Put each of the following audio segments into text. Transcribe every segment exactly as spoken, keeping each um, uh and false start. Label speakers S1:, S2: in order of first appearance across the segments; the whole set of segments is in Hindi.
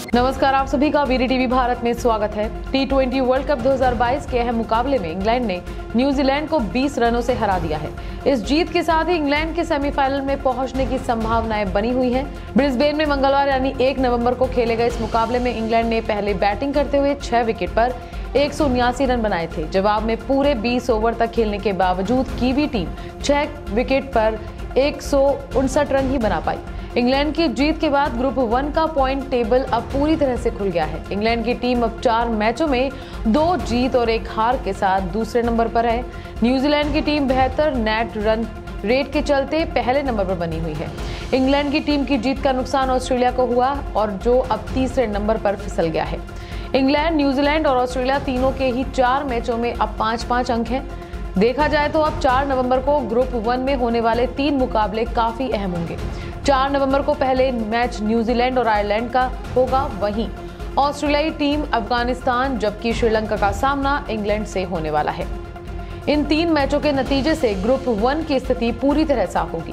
S1: नमस्कार, आप सभी का वीरी टीवी भारत में स्वागत है। टी ट्वेंटी वर्ल्ड कप दो हज़ार बाईस के अहम मुकाबले में इंग्लैंड ने न्यूजीलैंड को बीस रनों से हरा दिया है। इस जीत के साथ ही इंग्लैंड के सेमीफाइनल में पहुंचने की संभावनाएं बनी हुई हैं। ब्रिस्बेन में मंगलवार यानी एक नवंबर को खेले गए इस मुकाबले में इंग्लैंड ने पहले बैटिंग करते हुए छह विकेट पर एक सौ उन्यासी रन बनाए थे। जवाब में पूरे बीस ओवर तक खेलने के बावजूद कीवी टीम छह विकेट पर एक सौ उनसठ रन ही बना पाई। इंग्लैंड की जीत के बाद ग्रुप वन का पॉइंट टेबल अब पूरी तरह से खुल गया है। इंग्लैंड की टीम अब चार मैचों में दो जीत और एक हार के साथ दूसरे नंबर पर है। न्यूजीलैंड की टीम बेहतर नेट रन रेट के चलते पहले नंबर पर बनी हुई है। इंग्लैंड की टीम की जीत का नुकसान ऑस्ट्रेलिया को हुआ और जो अब तीसरे नंबर पर फिसल गया है। इंग्लैंड, न्यूजीलैंड और ऑस्ट्रेलिया तीनों के ही चार मैचों में अब पांच पांच अंक हैं। देखा जाए तो अब चार नवंबर को ग्रुप वन में होने वाले तीन मुकाबले काफी अहम होंगे। चार नवंबर को पहले मैच न्यूजीलैंड और आयरलैंड का होगा, वहीं ऑस्ट्रेलियाई टीम अफगानिस्तान जबकि श्रीलंका का सामना इंग्लैंड से होने वाला है। इन तीन मैचों के नतीजे से ग्रुप वन की स्थिति पूरी तरह साफ होगी।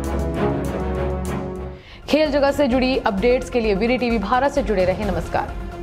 S1: खेल जगत से जुड़ी अपडेट्स के लिए वीरी टीवी भारत से जुड़े रहें। नमस्कार।